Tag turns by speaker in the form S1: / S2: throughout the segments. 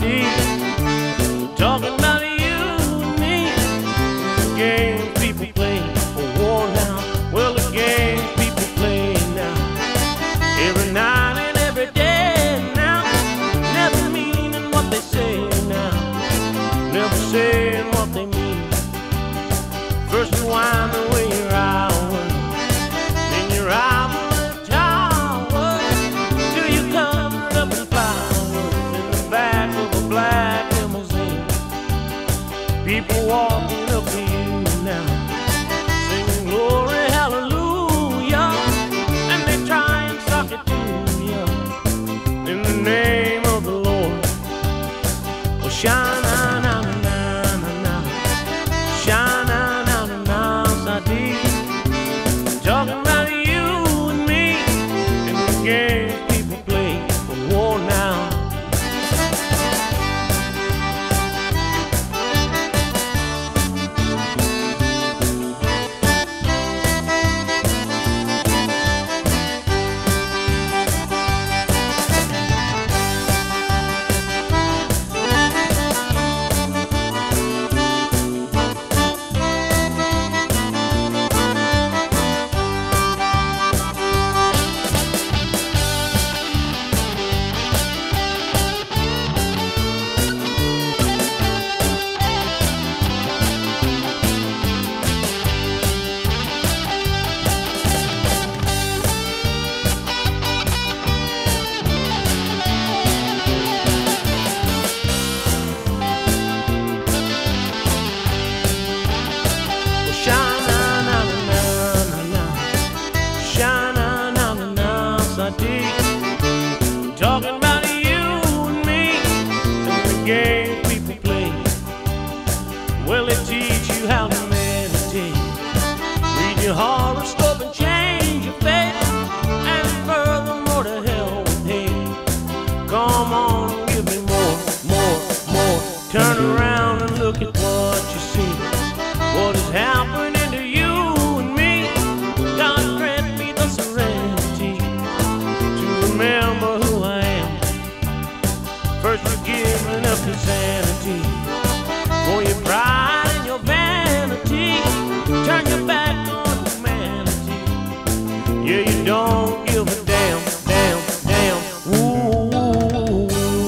S1: deep. We're talking about you and me. The games people play for war now. Well, the games people play now. Every night and every day now. Never meaning what they say now. Never saying what they mean. First you wind away your hours, then you're out on the tower, till you covered up in flowers in the back of a black limousine. People walking up to you now, singing glory, hallelujah, and they try and suck it to you in the name of the Lord. Well, shine, na, na, na, na, na. Shine, na, na, na, na, so deep. Talking about you and me and the games people play for war now. Talking about you and me and the games people play. Well, they teach you how to meditate, read your horoscope and change your fate, and furthermore to hell with hate. Come on, give me more, more, more. Turn around and look at what you see. What is happening to you and me? God grant me the serenity to remember who I am. First you're giving up your sanity for your pride and your vanity. Turn your back on humanity. Yeah, you don't give a damn, damn, damn. Ooh, ooh,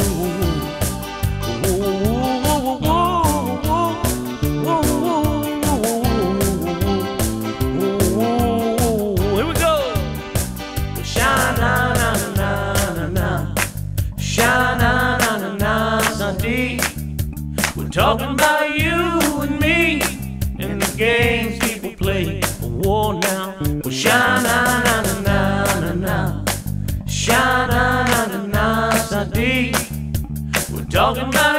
S1: ooh. Here we go. Shine, na, na, na, na, na. Shine, na, na, na, na, Sunday. We're talking about you and me and the games people play for war now. Well, shine, na, na, na, na, na, na. Shine, na, na, na, na, Sunday. We're talking about